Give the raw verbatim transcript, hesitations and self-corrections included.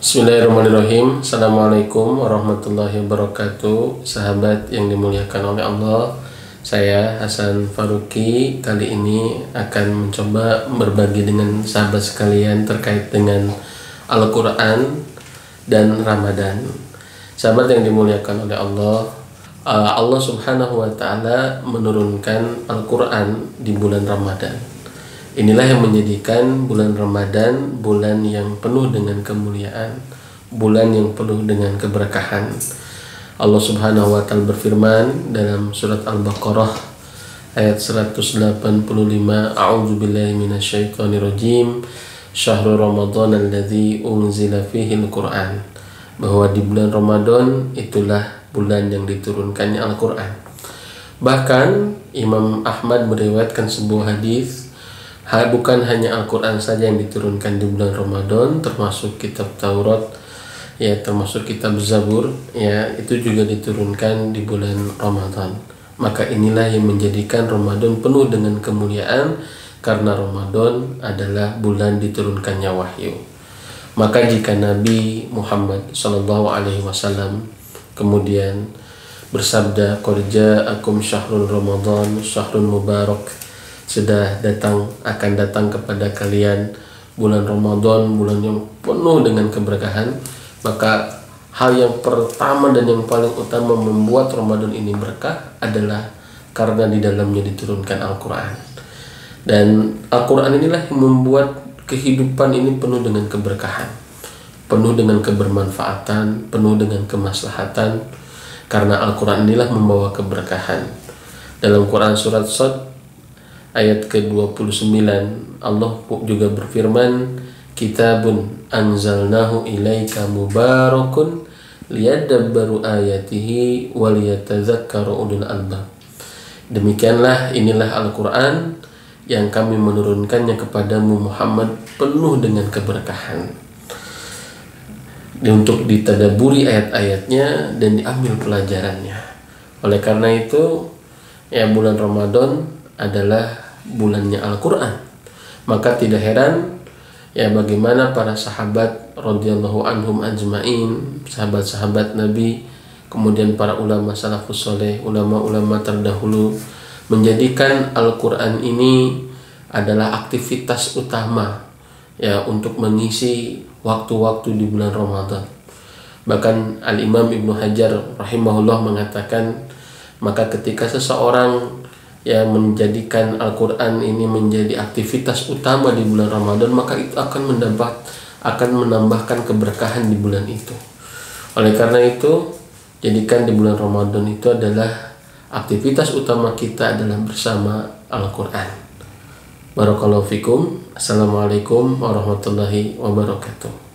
Bismillahirrahmanirrahim. Assalamualaikum warahmatullahi wabarakatuh. Sahabat yang dimuliakan oleh Allah, saya Hasan Faruqi kali ini akan mencoba berbagi dengan sahabat sekalian terkait dengan Al-Quran dan Ramadan. Sahabat yang dimuliakan oleh Allah, Allah subhanahu wa ta'ala menurunkan Al-Quran di bulan Ramadan. Inilah yang menjadikan bulan Ramadan bulan yang penuh dengan kemuliaan, bulan yang penuh dengan keberkahan. Allah Subhanahu wa taala berfirman dalam surat Al-Baqarah ayat seratus delapan puluh lima, A'udzubillahi minasyaitonirrajim, Syahrul Ramadan alladzi unzila fihi al-Qur'an, bahwa di bulan Ramadan itulah bulan yang diturunkannya Al-Qur'an. Bahkan Imam Ahmad meriwayatkan sebuah hadis, bukan hanya Al-Quran saja yang diturunkan di bulan Ramadan, termasuk kitab Taurat, ya termasuk kitab Zabur, ya itu juga diturunkan di bulan Ramadan. Maka inilah yang menjadikan Ramadan penuh dengan kemuliaan, karena Ramadan adalah bulan diturunkannya wahyu. Maka jika Nabi Muhammad shallallahu alaihi wasallam kemudian bersabda, "Qad ja'akum syahrul Ramadan, syahrul mubarak," sudah datang, akan datang kepada kalian bulan Ramadan, bulan yang penuh dengan keberkahan. Maka hal yang pertama dan yang paling utama membuat Ramadan ini berkah adalah karena di dalamnya diturunkan Al-Quran. Dan Al-Quran inilah yang membuat kehidupan ini penuh dengan keberkahan, penuh dengan kebermanfaatan, penuh dengan kemaslahatan, karena Al-Quran inilah membawa keberkahan. Dalam Quran surat Shad ayat ke dua puluh sembilan, Allah juga berfirman, "Kitabun anzalnahu ilaika mubarakun liyadabbaru ayatihi waliyatadzakkaru ulul albab." Demikianlah, inilah Al-Quran yang kami menurunkannya kepadamu Muhammad penuh dengan keberkahan, untuk ditadaburi ayat-ayatnya dan diambil pelajarannya. Oleh karena itu, ya bulan Ramadan adalah bulannya Al-Quran. Maka tidak heran ya bagaimana para sahabat radhiyallahu anhum ajmain, sahabat-sahabat Nabi, kemudian para ulama salafus soleh, ulama-ulama terdahulu, menjadikan Al-Quran ini adalah aktivitas utama ya untuk mengisi waktu-waktu di bulan Ramadan. Bahkan Al-Imam Ibnu Hajar rahimahullah mengatakan, maka ketika seseorang ya menjadikan Al-Quran ini menjadi aktivitas utama di bulan Ramadan, maka itu akan menambah akan menambahkan keberkahan di bulan itu. Oleh karena itu, jadikan di bulan Ramadan itu adalah aktivitas utama kita adalah bersama Al-Quran. Barakallahu fikum. Assalamualaikum warahmatullahi wabarakatuh.